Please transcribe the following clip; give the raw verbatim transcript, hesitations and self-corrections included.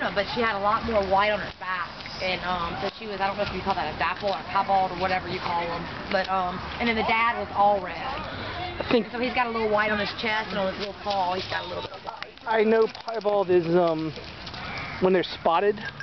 Luna, but she had a lot more white on her back. And um, so she was, I don't know if you call that a dapple or a piebald or whatever you call them. But, um, and then the dad was all red. I think so he's got a little white on his chest, and on his little paw, he's got a little bit of white. I know piebald is um when they're spotted.